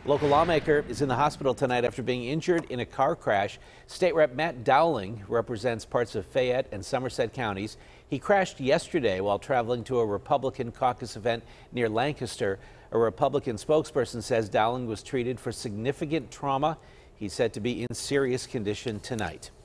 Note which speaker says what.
Speaker 1: Local lawmaker is in the hospital tonight after being injured in a car crash. State Rep Matt Dowling represents parts of Fayette and Somerset counties. He crashed yesterday while traveling to a Republican caucus event near Lancaster. A Republican spokesperson says Dowling was treated for significant trauma. He's said to be in serious condition tonight.